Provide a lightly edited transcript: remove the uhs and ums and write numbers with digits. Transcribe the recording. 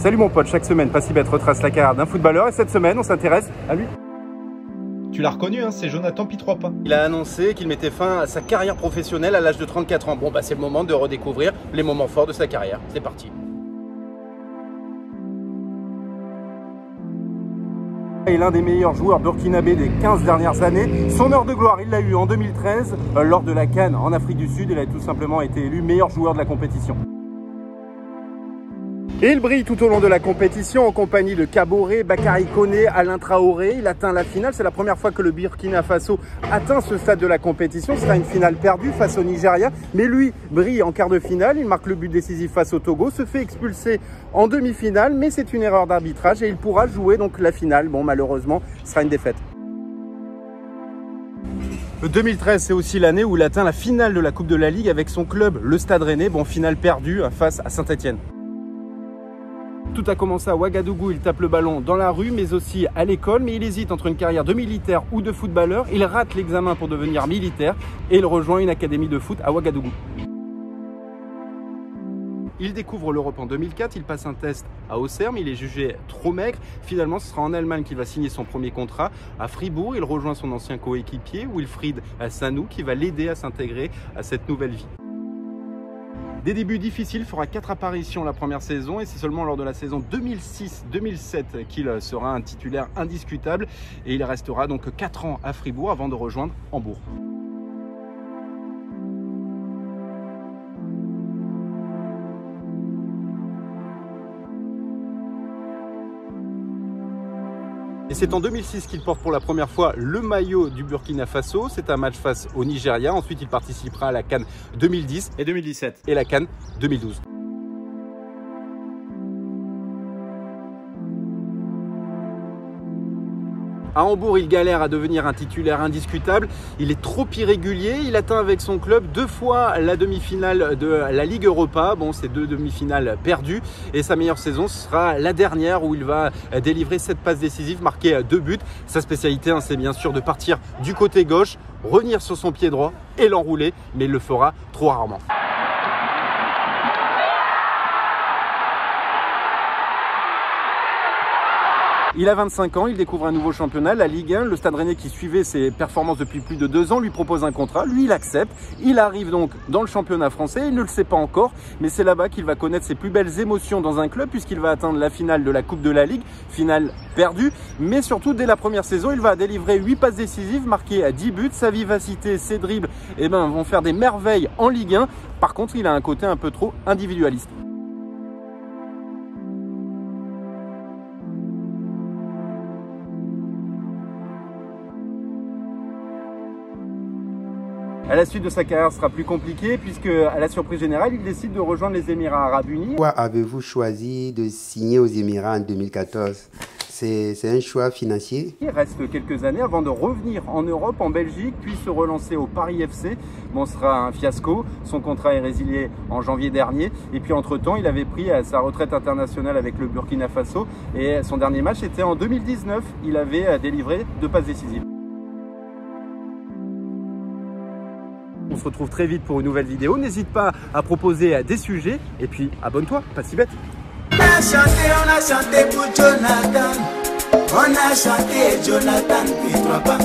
Salut mon pote, chaque semaine, Pas Si Bête retrace la carrière d'un footballeur et cette semaine, on s'intéresse à lui. Tu l'as reconnu, hein, c'est Jonathan Pitroipa. Il a annoncé qu'il mettait fin à sa carrière professionnelle à l'âge de 34 ans. Bon, bah c'est le moment de redécouvrir les moments forts de sa carrière. C'est parti. Il est l'un des meilleurs joueurs burkinabés des 15 dernières années. Son heure de gloire, il l'a eu en 2013 lors de la CAN en Afrique du Sud. Il a tout simplement été élu meilleur joueur de la compétition. Et il brille tout au long de la compétition en compagnie de Kaboré, Bakary Koné, Alain Traoré. Il atteint la finale. C'est la première fois que le Burkina Faso atteint ce stade de la compétition. Ce sera une finale perdue face au Nigeria. Mais lui brille en quart de finale. Il marque le but décisif face au Togo. Se fait expulser en demi-finale. Mais c'est une erreur d'arbitrage et il pourra jouer donc la finale. Bon, malheureusement, ce sera une défaite. 2013, c'est aussi l'année où il atteint la finale de la Coupe de la Ligue avec son club, le Stade Rennais. Bon, finale perdue face à Saint-Etienne. Tout a commencé à Ouagadougou, il tape le ballon dans la rue mais aussi à l'école, mais il hésite entre une carrière de militaire ou de footballeur. Il rate l'examen pour devenir militaire et il rejoint une académie de foot à Ouagadougou. Il découvre l'Europe en 2004, il passe un test à Auxerre, mais il est jugé trop maigre. Finalement, ce sera en Allemagne qu'il va signer son premier contrat. À Fribourg, il rejoint son ancien coéquipier Wilfried Sanou qui va l'aider à s'intégrer à cette nouvelle vie. Des débuts difficiles, il fera 4 apparitions la première saison et c'est seulement lors de la saison 2006-2007 qu'il sera un titulaire indiscutable et il restera donc 4 ans à Fribourg avant de rejoindre Hambourg. Et c'est en 2006 qu'il porte pour la première fois le maillot du Burkina Faso. C'est un match face au Nigeria. Ensuite, il participera à la CAN 2010 Et 2017. et la CAN 2012. À Hambourg, il galère à devenir un titulaire indiscutable. Il est trop irrégulier. Il atteint avec son club 2 fois la demi-finale de la Ligue Europa. Bon, c'est 2 demi-finales perdues. Et sa meilleure saison sera la dernière où il va délivrer 7 passes décisives, marquer 2 buts. Sa spécialité, c'est bien sûr de partir du côté gauche, revenir sur son pied droit et l'enrouler. Mais il le fera trop rarement. Il a 25 ans, il découvre un nouveau championnat, la Ligue 1. Le Stade Rennais qui suivait ses performances depuis plus de 2 ans lui propose un contrat. Lui, il accepte. Il arrive donc dans le championnat français. Il ne le sait pas encore, mais c'est là-bas qu'il va connaître ses plus belles émotions dans un club puisqu'il va atteindre la finale de la Coupe de la Ligue, finale perdue. Mais surtout, dès la première saison, il va délivrer 8 passes décisives, marquer 10 buts. Sa vivacité, ses dribbles vont faire des merveilles en Ligue 1. Par contre, il a un côté un peu trop individualiste. À la suite de sa carrière, ce sera plus compliqué puisque, à la surprise générale, il décide de rejoindre les Émirats Arabes Unis. Pourquoi avez-vous choisi de signer aux Émirats en 2014 ? C'est un choix financier. Il reste quelques années avant de revenir en Europe, en Belgique, puis se relancer au Paris FC. Bon, ce sera un fiasco. Son contrat est résilié en janvier dernier. Et puis, entre-temps, il avait pris sa retraite internationale avec le Burkina Faso. Et son dernier match était en 2019. Il avait délivré 2 passes décisives. On se retrouve très vite pour une nouvelle vidéo. N'hésite pas à proposer des sujets. Et puis, abonne-toi, Pas Si Bête. On a chanté pour Jonathan. On a chanté Jonathan Pitroipa.